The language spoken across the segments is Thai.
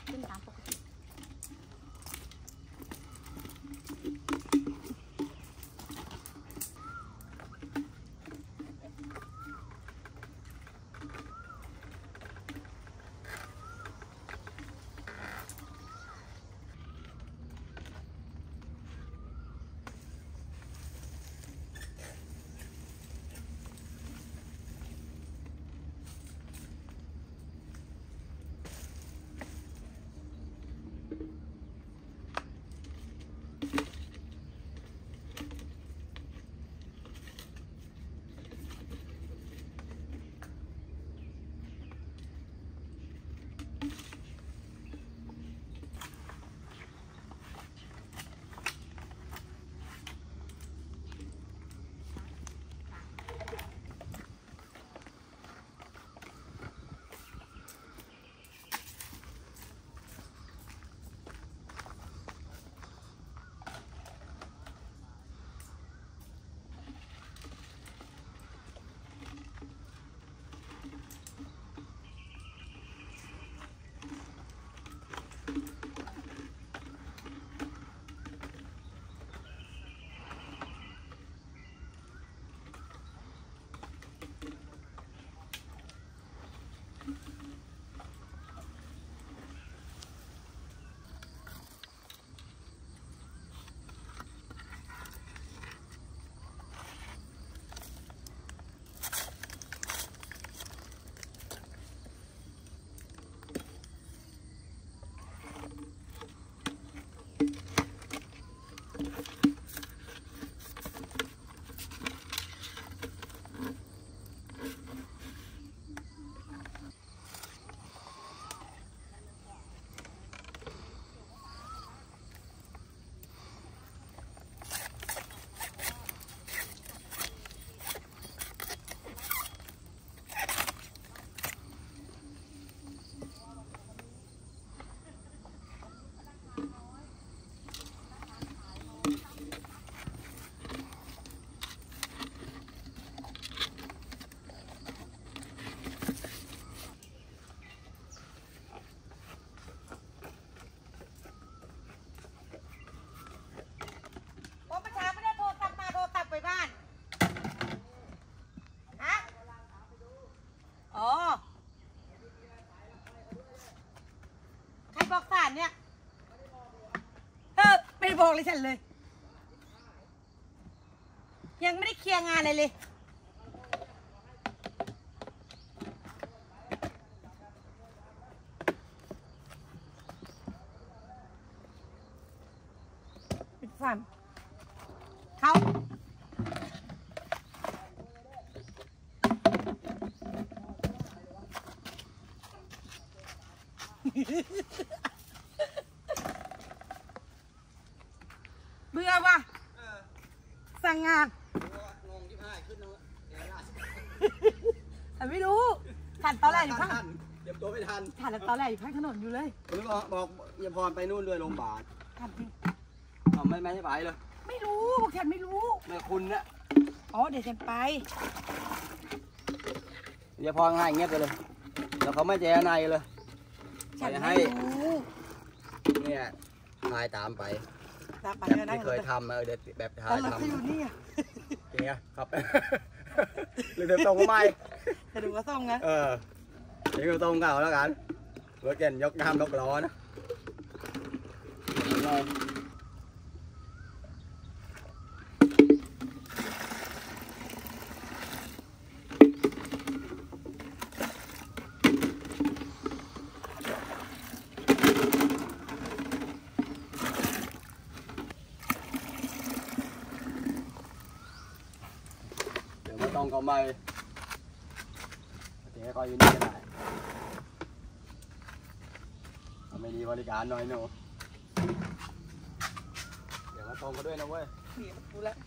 ขึ้นตามปกติเนี่ยไม่ได้บอกเลยฉันเลยยังไม่ได้เคลียร์งานเลยปิดฟันเขาเบื่อว่ะสั่งงานงงที่พายขึ้นแต่ไม่รู้ขันตอนแรกอยู่ข้างเตรียมตัวไม่ทันขันตอนแรกอยู่ข้างถนนอยู่เลยผมบอกอย่าพรไปนู่นด้วยโรงพยาบาลขันจริงไม่ให้ไปเลยไม่รู้บอกฉันไม่รู้แม่คุณนะอ๋อเดี๋ยวฉันไปอย่าพรง่ายเงียบไปเลยแล้วเขาไม่แจ้ในเลยฉันให้เนี่ยพายตามไปแบบไม่เคยทำเด็ดแบบถ่ายทำอยู่นี่อย่างเงี้ยครับหรือเดินตรงก็ไม่จะดูว่าส่งนะนี่ก็ตรงเก่าแล้วกันรถเก่งยกน้ำยกล้อนะตรงก็ไม่เดี๋ยวคอยอยู่นี่ก็ได้ไม่ดีบริการหน่อยหนูเดี๋ยวมาตรงก็ด้วยนะเว้ยดูแล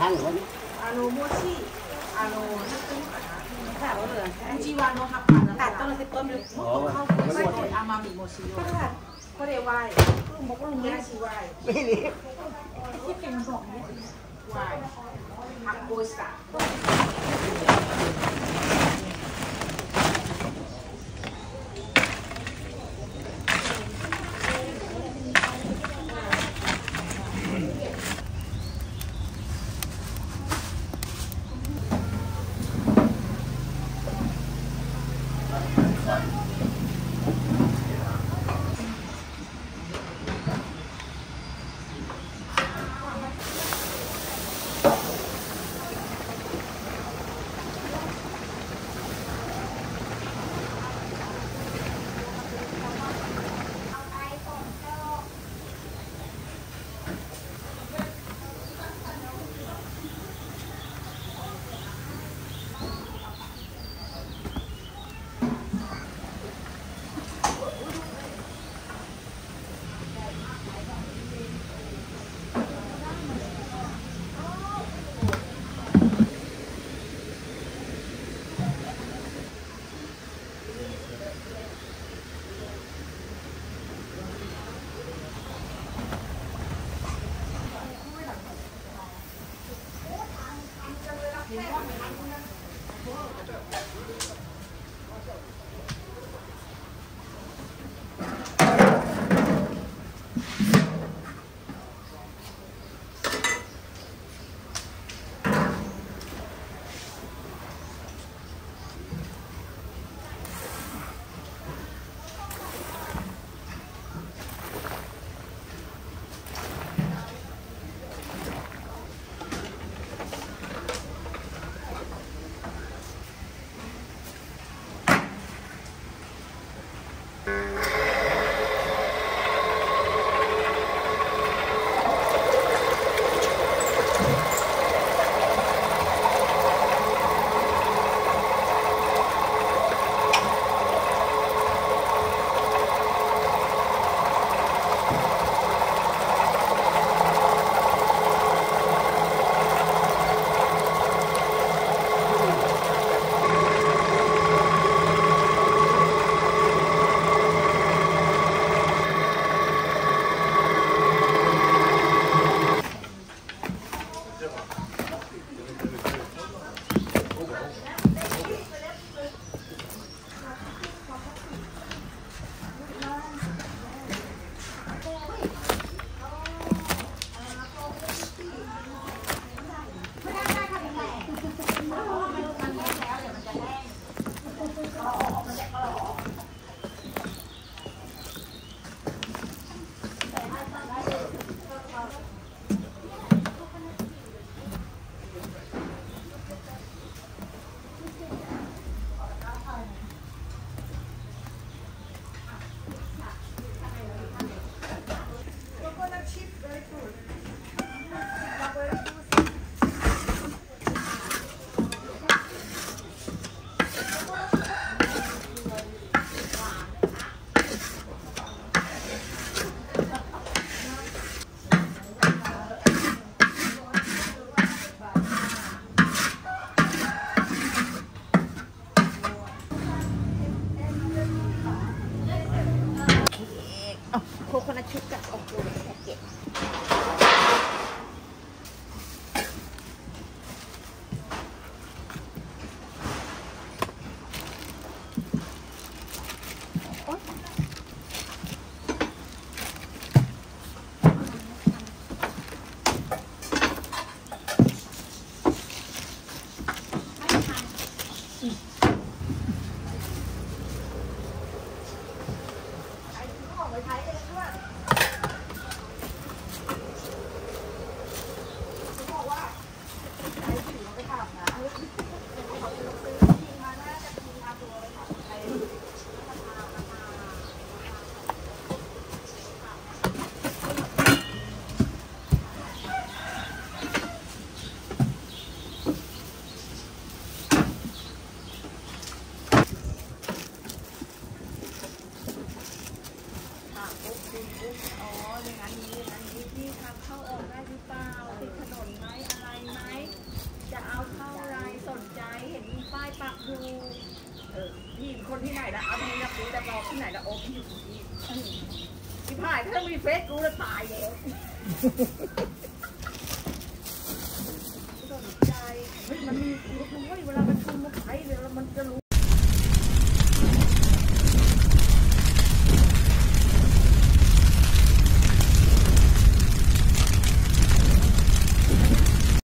ทั้งวันนี้โมชิแต่ว่าเหลือจีวานโนฮับปันแต่ต้นละ10 ต้นเลยเข้าไม่หมดอามามิโมชิโร่ก็ได้ไหว้บอกว่าลุงแม่ชีไหว้ไม่รีบที่เป็นของไหว้ฮับโบสะโคโคนัทชิพกับโอ้โหแพ็กเกจอย่างนั้นนี้ที่ทางเข้าออกได้หรือเปล่าติดถนนไหมอะไรไหมจะเอาเท่าไรสนใจเห็นมีป้ายปักดูพี่คนที่ไหนละเอาที่นักดูแต่บอกที่ไหนละโอ้พี่อยู่ที่ผ่านถ้ามีเฟซกูจะตายเลยสนใจมันมีรู้เวลามันชุมมันไปเวลามันจะรู้